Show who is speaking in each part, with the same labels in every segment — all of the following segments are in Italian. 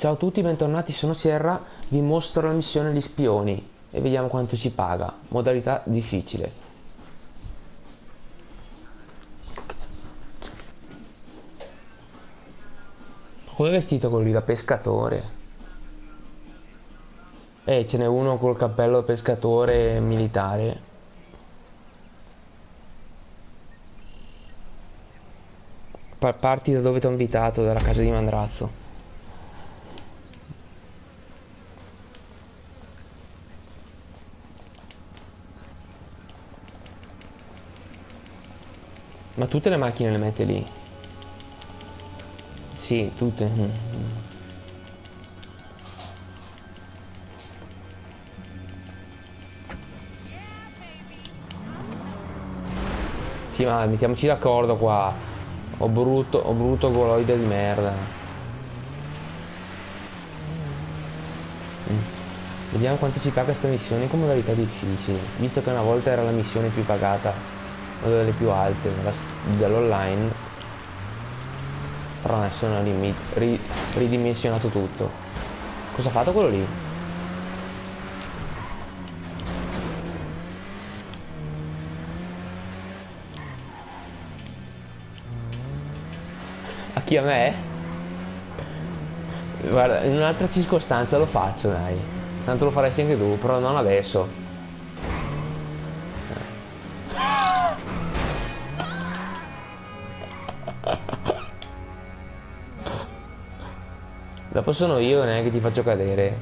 Speaker 1: Ciao a tutti, bentornati, sono Sierra, vi mostro la missione Gli Spioni e vediamo quanto ci paga. Modalità difficile. Come è vestito quello lì da pescatore? Ce n'è uno col cappello da pescatore militare. Parti da dove ti ho invitato, dalla casa di Mandrazzo. Ma tutte le macchine le mette lì? Sì, tutte. Sì, ma mettiamoci d'accordo qua. Ho brutto goloide di merda. Vediamo quanto ci paga questa missione con modalità difficile. Visto che una volta era la missione più pagata, una delle più alte dall'online. Però adesso hanno ridimensionato tutto. Cosa ha fatto quello lì? A chi, a me? Guarda, in un'altra circostanza lo faccio, dai. Tanto lo faresti anche tu, però non adesso. Dopo sono io, neanche ti faccio cadere.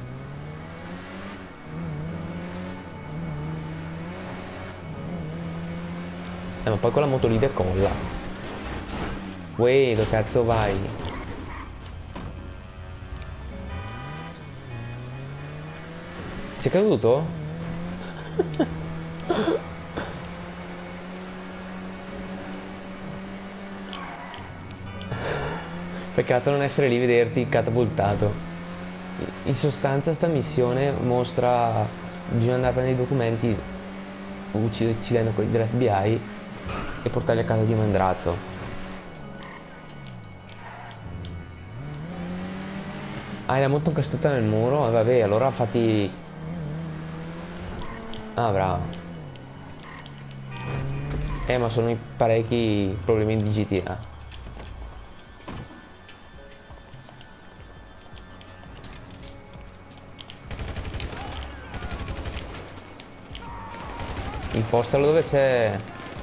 Speaker 1: Ma poi con la moto lì decolla. Uè, dove cazzo vai? Sei caduto? Peccato non essere lì, vederti catapultato. In sostanza sta missione mostra, bisogna andare a prendere i documenti uccidendo quelli dell'FBI e portarli a casa di Mandrazzo. Ah, la moto incastrata nel muro? Vabbè, allora fatti... Ah, bravo. Ma sono i parecchi problemi di GTA. Impostalo dove c'è...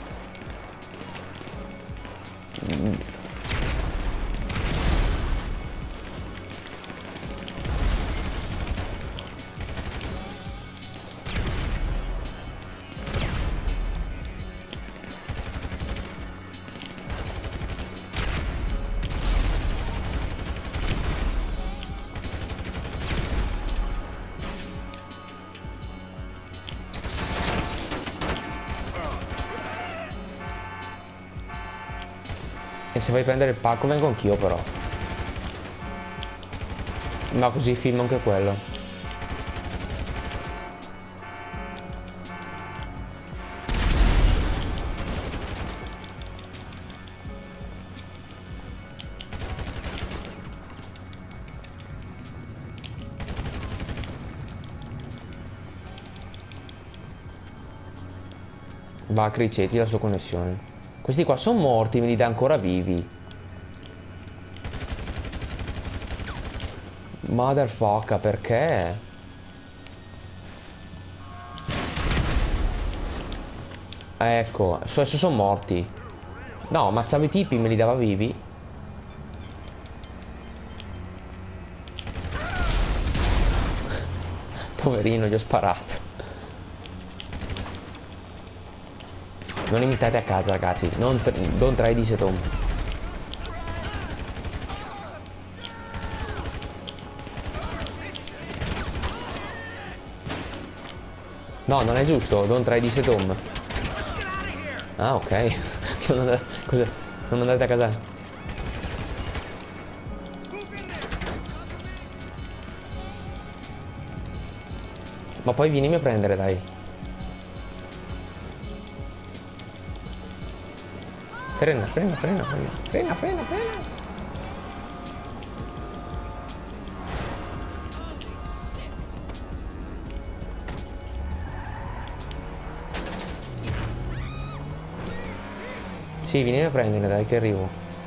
Speaker 1: E se vai a prendere il pacco vengo anch'io però. Ma così filmo anche quello. Va a Criceti la sua connessione. Questi qua sono morti, me li dà ancora vivi. Motherfucker, perché? Ecco, adesso sono morti. No, ammazzava i tipi, me li dava vivi. Poverino, gli ho sparato. Non imitate a casa, ragazzi. Don't try this at home. No, non è giusto. Don't try this at home. Ah, ok. Cos'è? Non andate a casa. Ma poi vienimi a prendere, dai. Frena. Sì, vieni a prendere, dai, che arrivo.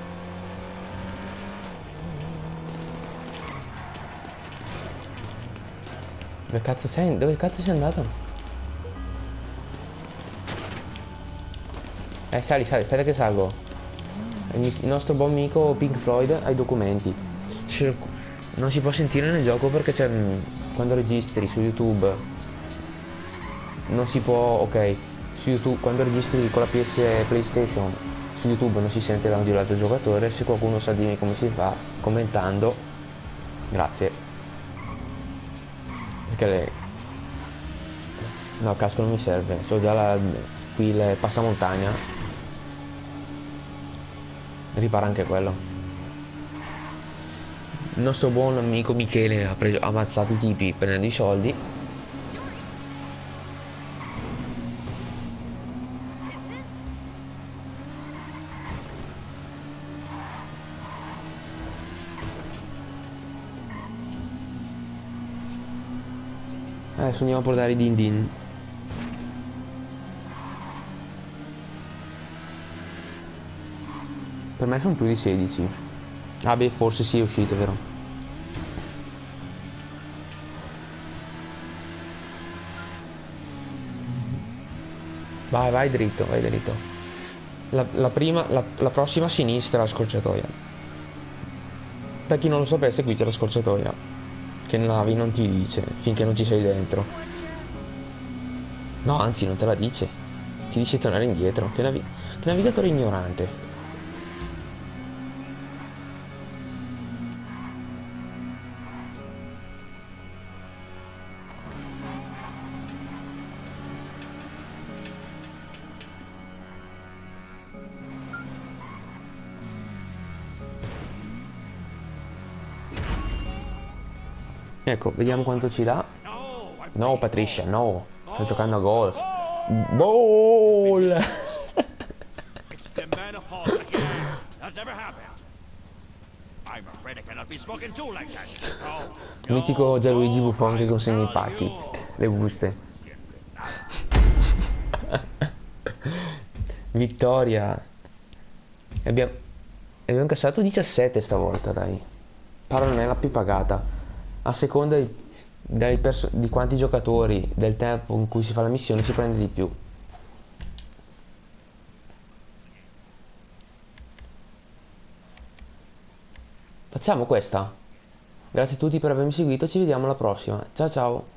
Speaker 1: Dove cazzo sei? Dove cazzo sei andato? Sali, sali, aspetta che salgo. Il nostro buon amico Pink Floyd ha i documenti. Non si può sentire nel gioco perché c'è... quando registri su YouTube non si può... ok, su YouTube quando registri con la PS PlayStation su YouTube non si sente l'audio dell'altro giocatore. Se qualcuno sa dirmi come si fa commentando, grazie. Perché no, il casco non mi serve, so già qui il passamontagna. Ripara anche quello. Il nostro buon amico Michele ha ammazzato i tipi prendendo i soldi. Adesso andiamo a portare i din din. Per me sono più di 16. Ah beh, forse sì, è uscito, vero? Vai, vai dritto, vai dritto. La prossima a sinistra la scorciatoia. Per chi non lo sapesse, qui c'è la scorciatoia. Che Navi non ti dice finché non ci sei dentro. No, anzi, non te la dice. Ti dice tornare indietro. Che navigatore ignorante. Ecco, vediamo quanto ci dà. No, Patricia, no. Sto giocando a golf. Ball!
Speaker 2: It's the menopause again. That never happened. I'm afraid I cannot be spoken to like that. No,
Speaker 1: Mitico Gianluigi
Speaker 2: no,
Speaker 1: Buffon che
Speaker 2: I
Speaker 1: consegna i
Speaker 2: tell
Speaker 1: pacchi.
Speaker 2: you.
Speaker 1: Le buste. Vittoria. Abbiamo, abbiamo incassato 17 stavolta, dai. Però non è la più pagata. A seconda di quanti giocatori, del tempo in cui si fa la missione, si prende di più. Facciamo questa. Grazie a tutti per avermi seguito, ci vediamo alla prossima. Ciao ciao.